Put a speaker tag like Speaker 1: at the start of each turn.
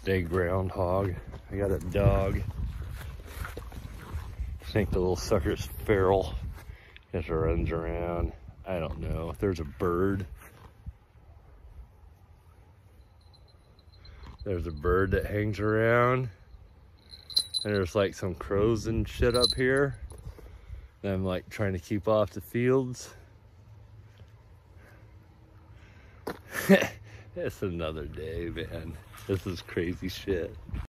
Speaker 1: birthday groundhog. I got a dog. I think the little sucker's feral. Just runs around. I don't know. There's a bird. There's a bird that hangs around. And there's like some crows and shit up here. And I'm like trying to keep off the fields. It's another day, man. This is crazy shit.